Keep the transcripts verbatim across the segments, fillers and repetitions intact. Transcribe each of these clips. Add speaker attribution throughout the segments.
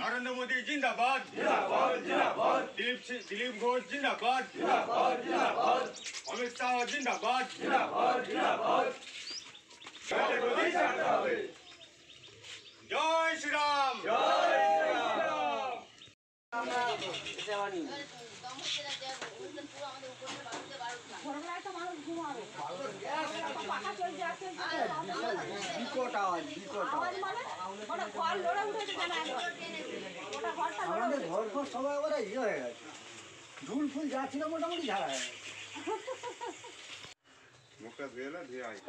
Speaker 1: नरेंद्र मोदी जिंदाबाद जिंदाबाद जिंदाबाद दिलीप दिलीप घोष जिंदाबाद जिंदाबाद जिंदाबाद अमित शाह जिंदाबाद जिंदाबाद जिंदाबाद जय श्री राम जय श्री राम
Speaker 2: झूल फूल जाती ना मोटा मोटी झाड़ा है
Speaker 1: मुक्का भेला धे आई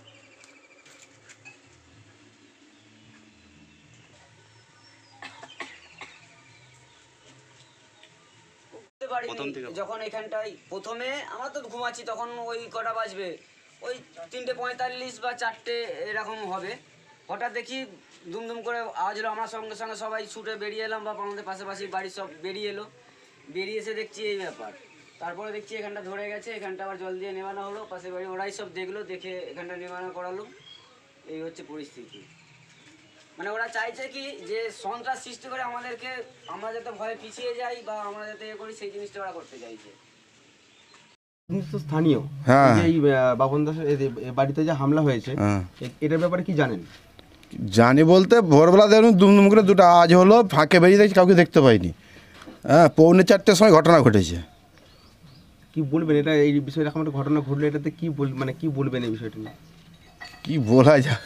Speaker 3: যখন এখানটায় প্রথমে আমরা তো ঘুমাচ্ছি তখন ওই কটা বাজবে ওই তিনটে পঁয়তাল্লিশ বা চারটে এরকম হবে হঠাৎ দেখি দুমদুম করে আওয়াজ হলো আমার সঙ্গে সঙ্গে সবাই ছুটে বেরিয়ে এলাম বা আমাদের পাশাপাশি বাড়ির সব বেরিয়ে এলো বেরিয়ে এসে দেখছি এই ব্যাপার তারপরে দেখছি এখানটা ধরে গেছে এখানটা আবার জল দিয়ে নেওয়ানো হলো পাশের বাড়ি ওরাই সব দেখলো দেখে এখানটা নেওয়ানো করালো এই হচ্ছে পরিস্থিতি মানে ওরা চাইছে কি যে সন্ত্রাস সৃষ্টি করে আমাদেরকে আমরা যাতে ভয়ে পিছিয়ে যাই বা আমরা যাতে এ করি সেই জিনিসটা ওরা করতে চাইছে
Speaker 4: স্থানীয় হ্যাঁ এই বাপন দাসের বাড়িতে যে হামলা হয়েছে এটার ব্যাপারে কি জানেন?
Speaker 5: জানি বলতে ভোরবেলা দেখুন দুমদুম করে দুটো আজ হলো ফাঁকে বেরিয়ে দেখছি কাউকে দেখতে পাইনি হ্যাঁ পৌনে চারটের সময় ঘটনা ঘটেছে
Speaker 4: কি বলবেন এটা এই বিষয়ে এরকম একটা ঘটনা ঘটলে এটাতে কি বল মানে কি বলবেন এই বিষয়টা নিয়ে
Speaker 5: কি বলা যায়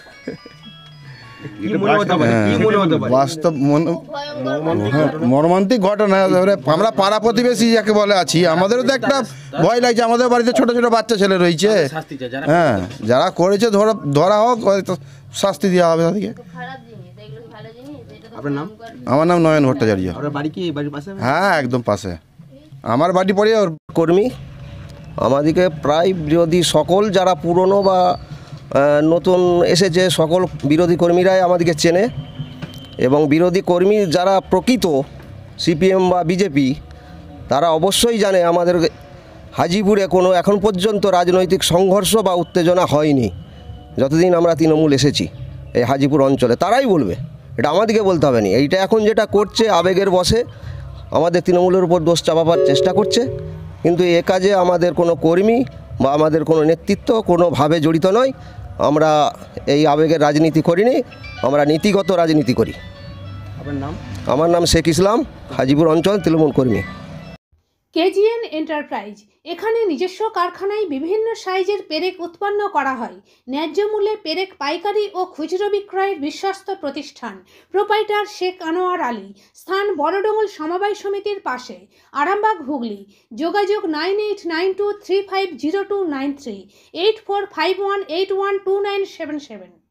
Speaker 5: বাস্তব মর্মান্তিক ঘটনা আমরা পাড়া প্রতিবেশী যাকে বলে আছি আমাদেরও তো একটা ভয় লাগছে আমাদের বাড়িতে ছোট ছোট বাচ্চা ছেলে রয়েছে হ্যাঁ যারা করেছে ধরা ধরা হোক শাস্তি দেওয়া হবে তাদেরকে।
Speaker 4: আপনার নাম?
Speaker 5: আমার নাম নয়ন ভট্টাচার্য।
Speaker 4: আপনার বাড়ি কি বাড়ির পাশে?
Speaker 5: হ্যাঁ একদম পাশে আমার বাড়ি পড়ে ওর
Speaker 6: কর্মী আমাদেরকে প্রায় বিরোধী সকল যারা পুরনো বা নতুন এসেছে সকল বিরোধী কর্মীরাই আমাদেরকে চেনে এবং বিরোধী কর্মী যারা প্রকৃত সিপিএম বা বিজেপি তারা অবশ্যই জানে আমাদের হাজিপুরে কোনো এখন পর্যন্ত রাজনৈতিক সংঘর্ষ বা উত্তেজনা হয়নি যতদিন আমরা তৃণমূল এসেছি এই হাজিপুর অঞ্চলে তারাই বলবে এটা আমাদেরকে বলতে হবে না এইটা এখন যেটা করছে আবেগের বশে আমাদের তৃণমূলের উপর দোষ চাপাবার চেষ্টা করছে কিন্তু এ কাজে আমাদের কোনো কর্মী বা আমাদের কোনো নেতৃত্ব কোনোভাবে জড়িত নয় আমরা এই আবেগের রাজনীতি করিনি আমরা নীতিগত রাজনীতি করি।
Speaker 4: আপনার নাম?
Speaker 6: আমার নাম শেখ ইসলাম হাজিপুর অঞ্চল তৃণমূল কর্মী।
Speaker 7: কেজিএন এন্টারপ্রাইজ এখানে নিজস্ব কারখানায় বিভিন্ন সাইজের পেরেক উৎপন্ন করা হয় ন্যায্য মূল্যে পেরেক পাইকারি ও খুচরো বিক্রয়ের বিশ্বস্ত প্রতিষ্ঠান প্রোপাইটার শেখ আনোয়ার আলী স্থান বড়ডোঙ্গল সমবায় সমিতির পাশে আরামবাগ হুগলি যোগাযোগ nine eight nine two three five zero two nine three eight four five one eight one two nine seven seven.